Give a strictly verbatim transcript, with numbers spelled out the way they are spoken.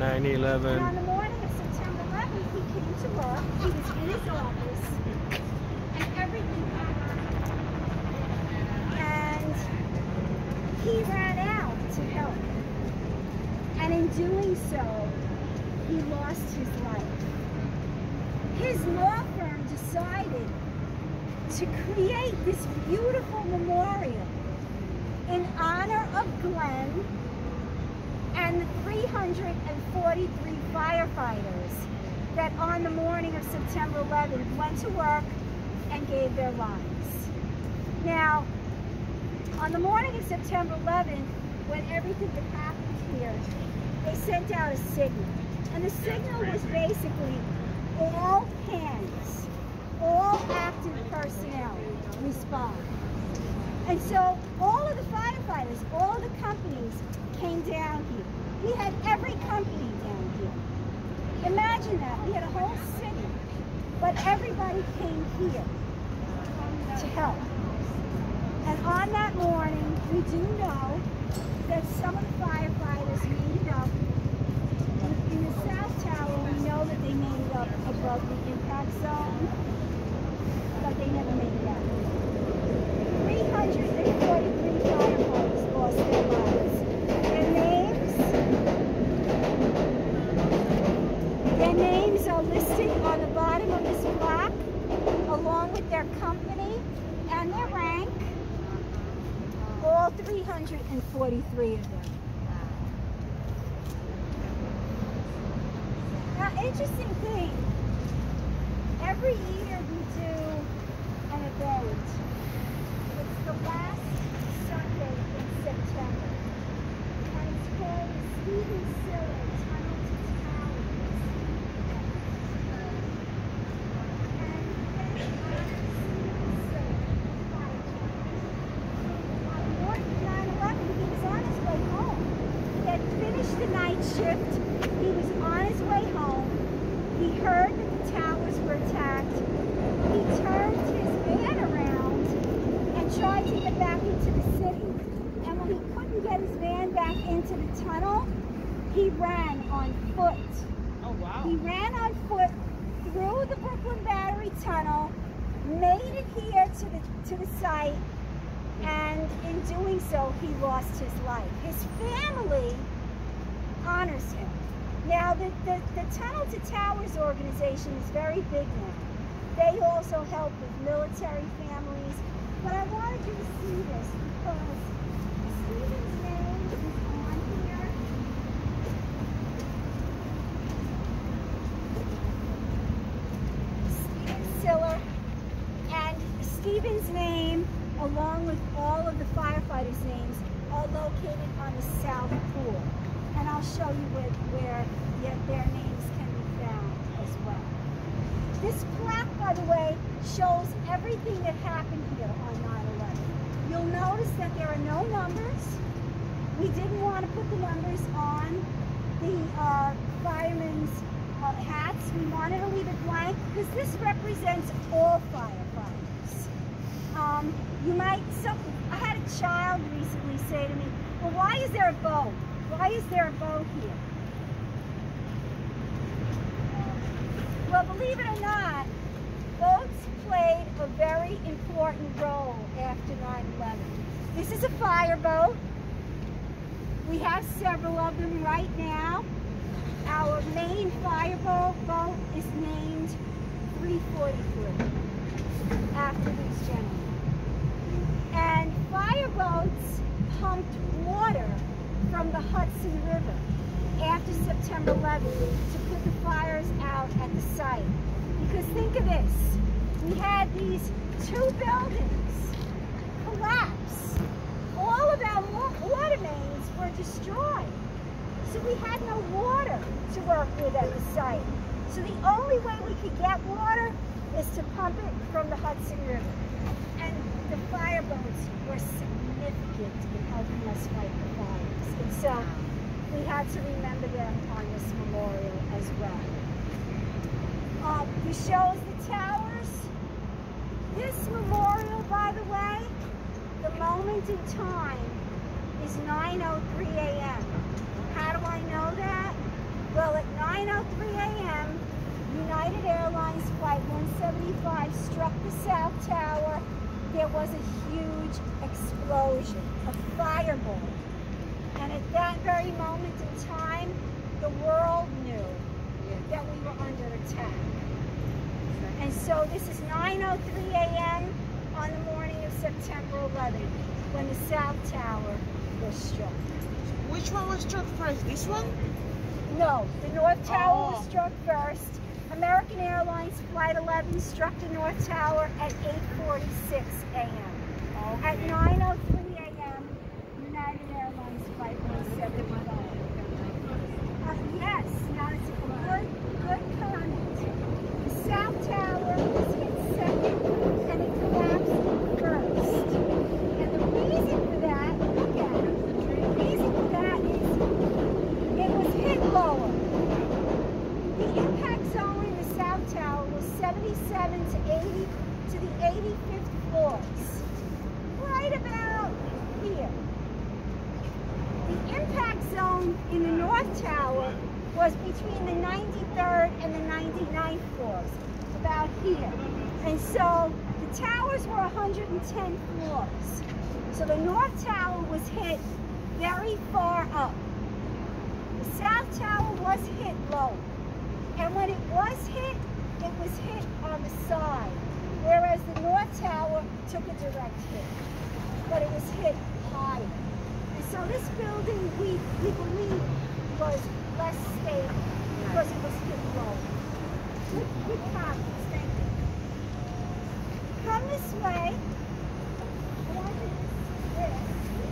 nine And eleven. on the morning of September eleventh, he came to work. He was in his office, and everything happened. And he ran out to help. And in doing so, he lost his life. His law firm decided to create this beautiful memorial in honor of Glenn and the three hundred forty-three firefighters that on the morning of September eleventh went to work and gave their lives. Now, on the morning of September eleventh, when everything that happened here, they sent out a signal. And the signal was basically all hands, all active personnel respond. And so all of the firefighters, all of the companies came down here. We had every company down here. Imagine that, we had a whole city, but everybody came here to help. And on that morning, we do know that some of the firefighters made it up. In the South Tower, we know that they made it up above the impact zone, but they never made it up. three hundred forty-three firefighters lost their lives. Their names, their names are listed on the bottom of this plaque, along with their company and their rank, all three hundred forty-three of them. Now, interesting thing, every year we do an event. It's the last Sunday in September, and it's called the Stephen Siller Tunnel to Towers. And then honors Stephen Siller, fire chief. On the morning of nine eleven, he was on his way home. He had finished the night shift. He was on his way home. He heard that the towers were attacked. He turned his van around and tried to get back into the city. And when he couldn't get his van back into the tunnel, he ran on foot. Oh, wow. He ran on foot through the Brooklyn Battery Tunnel, made it here to the, to the site, and in doing so, he lost his life. His family honors him. Now, the, the, the Tunnel to Towers organization is very big now. They also help with military families. But I wanted you to see this because Stephen's name is on here. Stephen Siller. And Stephen's name, along with all of the firefighters' names, are located on the South Pool. And I'll show you where, where their, their names can be found as well. This plaque, by the way, shows everything that happened here on nine eleven. You'll notice that there are no numbers. We didn't want to put the numbers on the uh, firemen's uh, hats. We wanted to leave it blank because this represents all firefighters. Um, you might, some, I had a child recently say to me, well, why is there a bow? Why is there a bow here? Well, believe it or not, boats played a very important role after nine eleven. This is a fireboat. We have several of them right now. Our main fireboat boat is named three forty-three, after these gentlemen. And fireboats pumped water from the Hudson River after September eleventh to put the fires out at the site. Because think of this, we had these two buildings collapse. All of our water mains were destroyed. So we had no water to work with at the site. So the only way we could get water is to pump it from the Hudson River. And the fireboats were significant in helping us fight the fires. And so we had to remember them on this memorial as well. Um, this shows the towers. This memorial, by the way, the moment in time is nine oh three a m How do I know that? nine oh three a m, United Airlines Flight one seventy-five struck the South Tower. There was a huge explosion, a fireball. And at that very moment in time, the world knew that we were under attack. And so this is nine oh three a m on the morning of September eleventh, when the South Tower was struck. Which one was struck first? This one? No, the North Tower Oh. was struck first. American Airlines Flight eleven struck the North Tower at eight forty-six a m Okay. At nine oh three a m, United Airlines Flight one seventy-five. Uh, yes, now it's a good, good comment. The South Tower was hit second and it collapsed first. And the reason for that, look at it, the reason for that is it was hit lower. The impact zone in the South Tower was seventy-seven to eighty to the eighty-fifth floors. Right about here. The impact zone in the North Tower was between the ninety-third and the ninety-ninth floors, about here. And so the towers were one hundred ten floors. So the North Tower was hit very far up. The South Tower was hit low. And when it was hit, it was hit on the side, whereas the North Tower took a direct hit. But it was hit higher. And so this building, we, we believe, was less stable because it was hit low. Good, good comments, thank you. Come this way. I want you to see this.